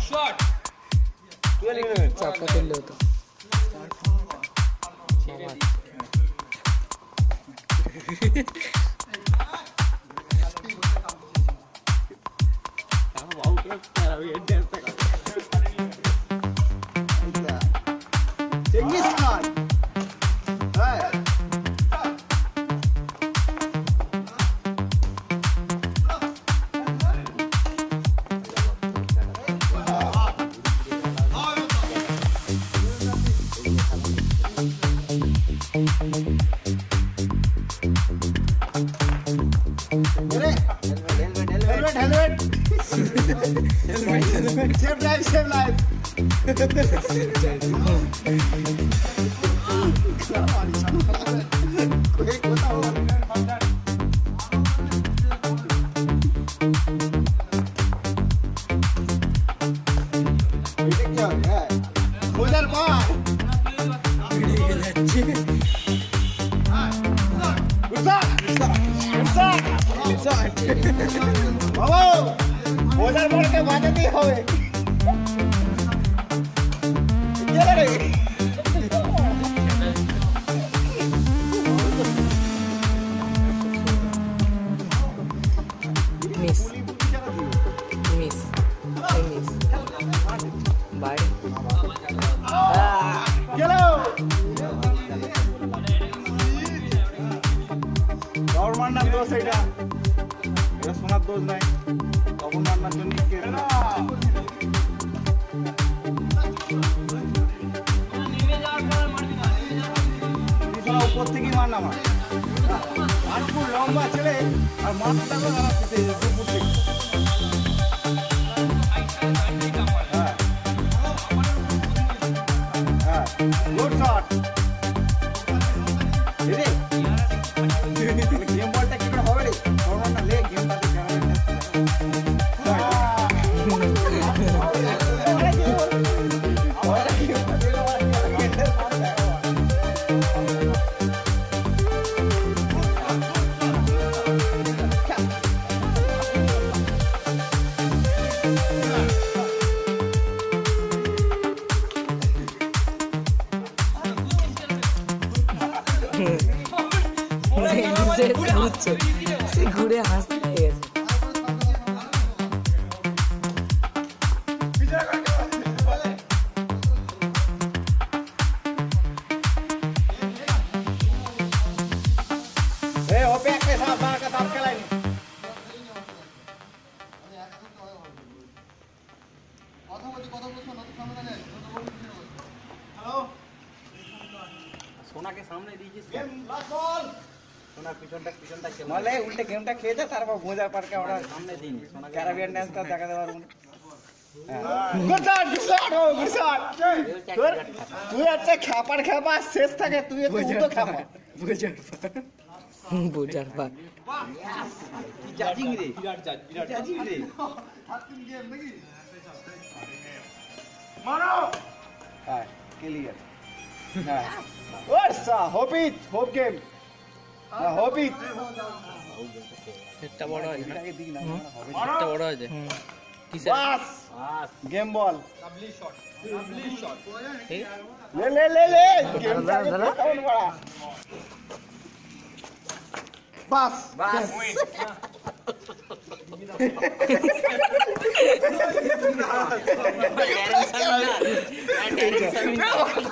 चापा केलं होतं. Genghis Khan. Right. Helmet. Save life, save life. उधर पार उधर बढ़ के बाजती होवे मिस बाय चलो দৌড় মারনার দোষ এটা এটা শোনার দোষ নাই তখন মারনার জন্য উপর থেকে মার না মার আর খুব লম্বা ছেলে আর মারটা দুপুর থেকে Good shot. Did it? Game ball take it over it. Or on the leg, game ball take সে ঘুরে হাসতে গেছে सोना के सामने दीजिए सोना पिछनटा खेल माले उल्टे गेमटा खेल जा तार गोजा पर के ओड़ा सामने दिन सोना कैरेबियन डांस का দেখা দেবার গুড শট তুই আচ্ছা খাপাড় খাপা শেষ থাকে তুই তো খাপা বুঝার পা জাজিং রে জাজিং রে গেম নাকি মারো হ্যাঁ ক্লিয়ার হ্যাঁ ওরসা হোপ গেম হোপ ইট একটা বড় আছে এটাকে দিই না একটা বড় আছে কিসে বাস গেম বল লাভলি শট ঠিক ले गेमটা কেমন বড়া বাস